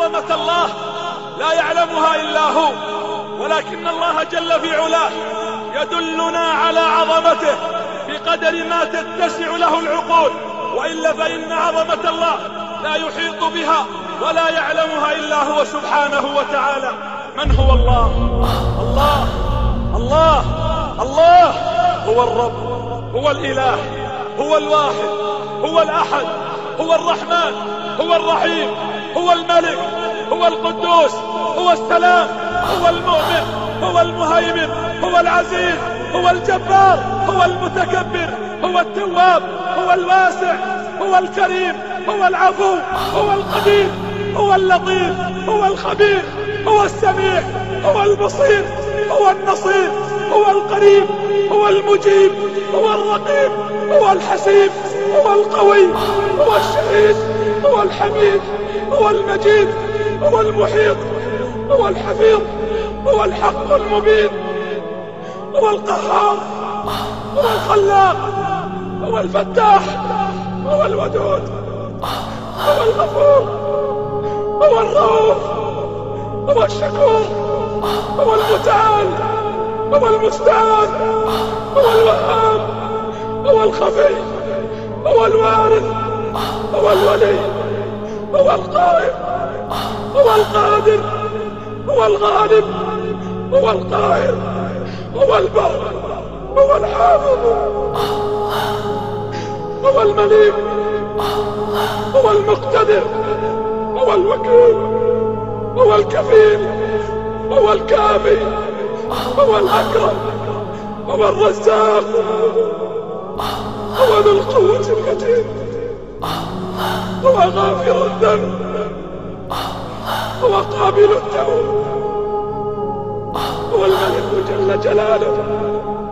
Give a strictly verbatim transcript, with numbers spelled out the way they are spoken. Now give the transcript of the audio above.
عظمة الله لا يعلمها إلا هو، ولكن الله جل في علاه يدلنا على عظمته بقدر ما تتسع له العقول، وإلا فإن عظمة الله لا يحيط بها ولا يعلمها إلا هو سبحانه وتعالى. من هو الله؟ الله الله الله هو الرب، هو الإله، هو الواحد، هو الأحد، هو الرحمن، هو الرحيم، هو الملك، هو القدوس، هو السلام، هو المؤمن، هو المهيمن، هو العزيز، هو الجبار، هو المتكبر، هو التواب، هو الواسع، هو الكريم، هو العفو، هو القدير، هو اللطيف، هو الخبير، هو السميع، هو البصير، هو النصير، هو القريب، هو المجيب، هو الرقيب، هو الحسيب، هو القوي، هو الشهيد، هو الحميد، هو المجيد، هو المحيط، هو الحفيظ، هو الحق المبين، هو القهار، هو الخلاق، هو الفتاح، هو الودود، هو الغفور، هو الرؤوف، هو الشكور، هو المتعال، هو المستعان، هو الوهاب، هو الخفي، هو الوارث، هو الولي، هو القائم، هو القادر، هو الغالب، هو القاهر، هو البر، هو الحافظ، هو المليك، هو المقتدر، هو الوكيل، هو الكفيل، هو الكافي، هو الأكرم، هو الرزاق، هو ذو القوة المتين، هو غافر الذنب، هو قابل التوب، هو الملك جل جلاله.